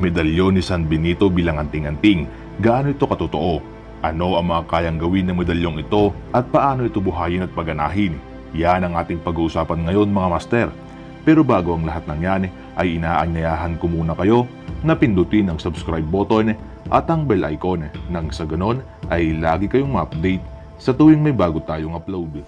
Medalyon ni San Benito bilang anting-anting. Gaano ito katotoo? Ano ang mga kayang gawin ng medalyong ito at paano ito buhayin at paganahin? Yan ang ating pag-uusapan ngayon mga master. Pero bago ang lahat ng yan ay inaanyayahan ko muna kayo na pindutin ang subscribe button at ang bell icon nang sa ganon ay lagi kayong ma-update sa tuwing may bago tayong upload.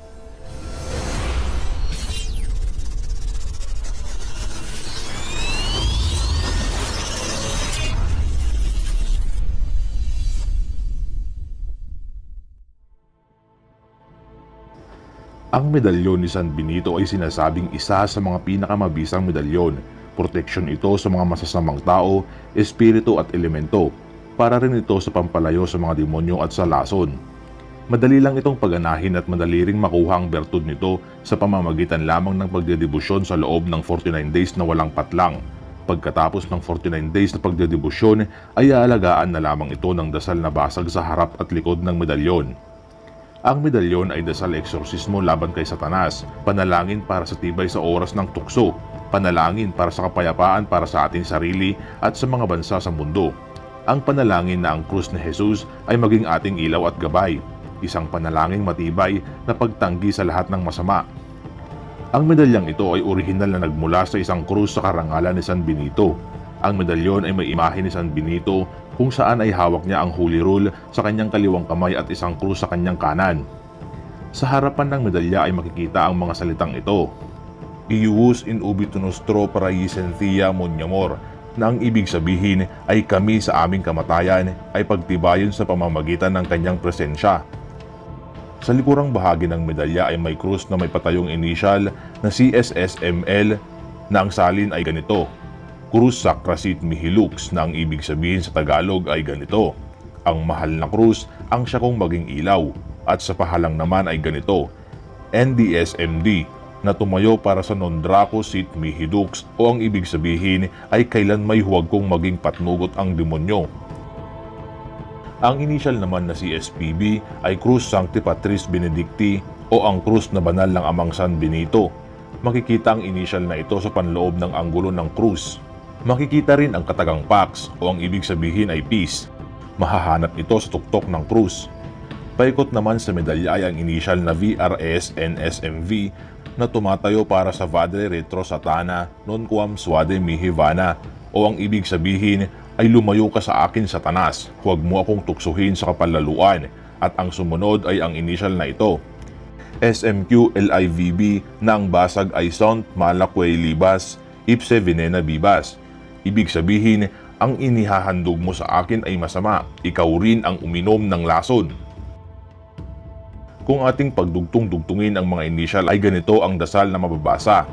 Ang medalyon ni San Benito ay sinasabing isa sa mga pinakamabisang medalyon. Proteksyon ito sa mga masasamang tao, espiritu at elemento. Para rin ito sa pampalayo sa mga demonyo at sa lason. Madali lang itong paganahin at madali ring makuha ang bertud nito sa pamamagitan lamang ng pagdedebosyon sa loob ng 49 days na walang patlang. Pagkatapos ng 49 days na pagdedebosyon ay aalagaan na lamang ito ng dasal na basag sa harap at likod ng medalyon. Ang medalyon ay dasal eksorsismo laban kay Satanas, panalangin para sa tibay sa oras ng tukso, panalangin para sa kapayapaan para sa ating sarili at sa mga bansa sa mundo. Ang panalangin na ang krus ni Jesus ay maging ating ilaw at gabay, isang panalangin matibay na pagtanggi sa lahat ng masama. Ang medalyang ito ay orihinal na nagmula sa isang krus sa karangalan ni San Benito. Ang medalyon ay may imahe ni San Benito kung saan ay hawak niya ang Holy Rule sa kanyang kaliwang kamay at isang krus sa kanyang kanan. Sa harapan ng medalya ay makikita ang mga salitang ito. Iuus in ubitu nostro paraisentia moniamor, na ang ibig sabihin ay kami sa aming kamatayan ay pagtibayon sa pamamagitan ng kanyang presensya. Sa likurang bahagi ng medalya ay may krus na may patayong initial na CSSML na ang salin ay ganito. Cruz Sacra Sit Mihi Lux, na ang ibig sabihin sa Tagalog ay ganito. Ang mahal na krus ang siya kong maging ilaw, at sa pahalang naman ay ganito. NDSMD, na tumayo para sa Non Draco Sit Mihi Dux, o ang ibig sabihin ay kailan may huwag kong maging patnugot ang demonyo. Ang initial naman na CSPB ay Cruz Sancti Patris Benedicti, o ang krus na banal ng Amang San Benito. Makikita ang initial na ito sa panloob ng anggulo ng krus. Makikita rin ang katagang Pax, o ang ibig sabihin ay peace. Mahahanap ito sa tuktok ng krus. Paikot naman sa medalya ay ang initial na VRS NSMV na tumatayo para sa Vadre Retro Satana Non Quam Suade Mihi Vana, o ang ibig sabihin ay lumayo ka sa akin Satanas, huwag mo akong tuksuhin sa kapalaluan, at ang sumunod ay ang initial na ito. SMQ LIVB, na ang basag ay Sont Malaquay Libas Ipse Venena Bibas. Ibig sabihin, ang inihahandog mo sa akin ay masama, ikaw rin ang uminom ng lason. Kung ating pagdugtong-dugtungin ang mga initial ay ganito ang dasal na mababasa.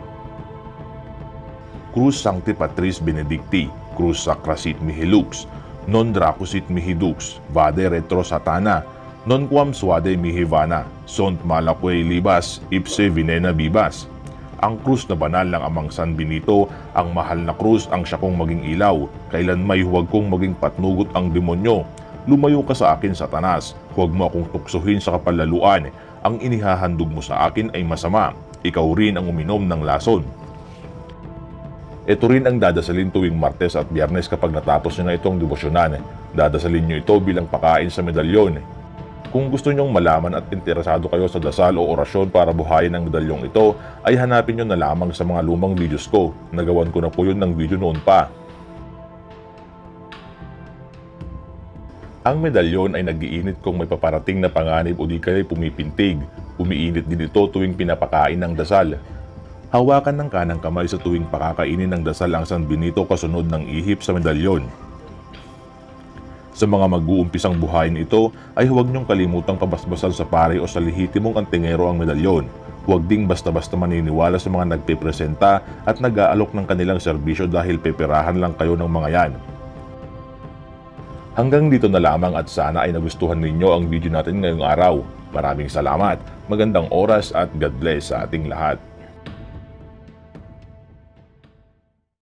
Cruz Sancti Patris Benedicti, Cruz Sacra Sit Mihi Lux, Non Draco Sit Mihi Dux, Vade Retro Satana, Non Quam Suade Mihi Vana, Sont Malaquay Libas Ipse Venena Bibas. Ang krus na banal ng Amang San Benito, ang mahal na krus ang siya kong maging ilaw, kailan may huwag kong maging patnugot ang demonyo. Lumayo ka sa akin Satanas, huwag mo akong tuksuhin sa kapalaluan, ang inihahandog mo sa akin ay masama, ikaw rin ang uminom ng lason. Ito rin ang dadasalin tuwing Martes at Biyernes kapag natapos nyo na itong debosyonan. Dadasalin nyo ito bilang pakain sa medalyon. Kung gusto nyong malaman at interesado kayo sa dasal o orasyon para buhayin ang medalyong ito, ay hanapin nyo na lamang sa mga lumang videos ko. Nagawan ko na po yun ng video noon pa. Ang medalyon ay nag-iinit kung may paparating na panganib o di kaya'y pumipintig. Umiinit din ito tuwing pinapakain ng dasal. Hawakan ng kanang kamay sa tuwing pakakainin ng dasal ang San Benito kasunod ng ihip sa medalyon. Sa mga mag-uumpisang buhayin ito ay huwag niyong kalimutang pabasbasan sa pare o sa lehitimong antingero ang medalyon. Huwag ding basta-basta maniniwala sa mga nagpipresenta at nag-aalok ng kanilang serbisyo dahil peperahan lang kayo ng mga yan. Hanggang dito na lamang at sana ay nagustuhan ninyo ang video natin ngayong araw. Maraming salamat, magandang oras at God bless sa ating lahat.